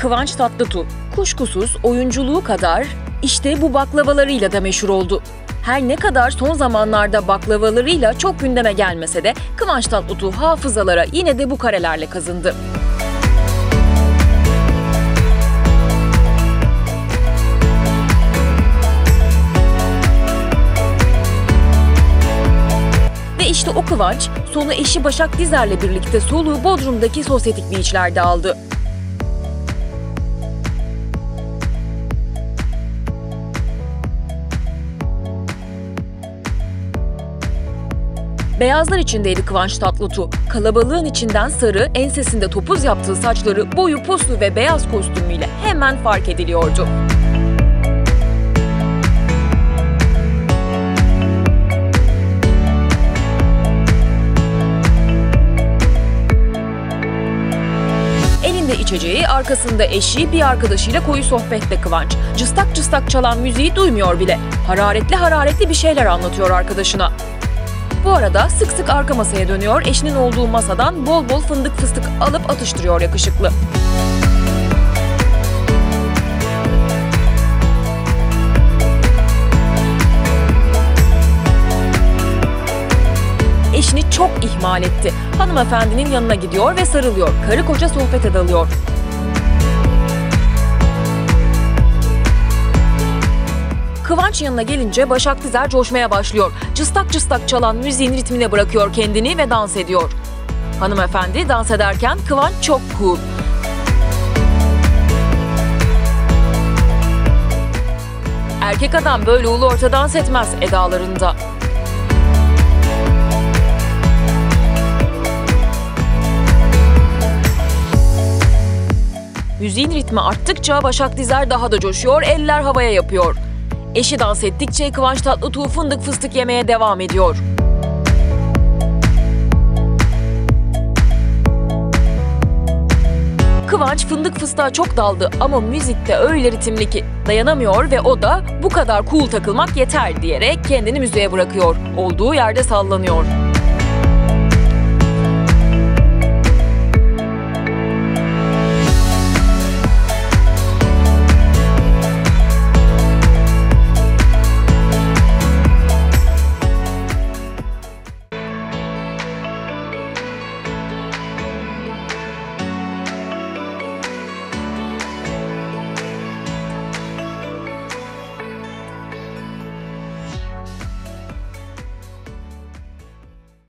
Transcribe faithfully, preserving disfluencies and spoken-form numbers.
Kıvanç Tatlıtuğ, kuşkusuz oyunculuğu kadar işte bu baklavalarıyla da meşhur oldu. Her ne kadar son zamanlarda baklavalarıyla çok gündeme gelmese de Kıvanç Tatlıtuğ hafızalara yine de bu karelerle kazındı. Ve işte o Kıvanç, sonu eşi Başak Dizer'le birlikte soluğu Bodrum'daki sosyetik beachlerde aldı. Beyazlar içindeydi Kıvanç Tatlıtuğ. Kalabalığın içinden sarı, ensesinde topuz yaptığı saçları boyu poslu ve beyaz kostümüyle hemen fark ediliyordu. Elinde içeceği, arkasında eşi, bir arkadaşıyla koyu sohbette Kıvanç. Cıstak cıstak çalan müziği duymuyor bile. Hararetli hararetli bir şeyler anlatıyor arkadaşına. Bu arada sık sık arka masaya dönüyor, eşinin olduğu masadan bol bol fındık fıstık alıp atıştırıyor yakışıklı. Eşini çok ihmal etti. Hanımefendinin yanına gidiyor ve sarılıyor. Karı koca sohbete dalıyor. Kıvanç yanına gelince Başak Dizer coşmaya başlıyor. Cıstak cıstak çalan müziğin ritmine bırakıyor kendini ve dans ediyor. Hanımefendi dans ederken Kıvanç çok cool. Erkek adam böyle ulu orta dans etmez edalarında. Müziğin ritmi arttıkça Başak Dizer daha da coşuyor, eller havaya yapıyor. Eşi dans ettikçe Kıvanç Tatlıtuğ fındık fıstık yemeye devam ediyor. Kıvanç fındık fıstığa çok daldı ama müzikte öyle ritimli ki dayanamıyor ve o da bu kadar cool takılmak yeter diyerek kendini müziğe bırakıyor. Olduğu yerde sallanıyor.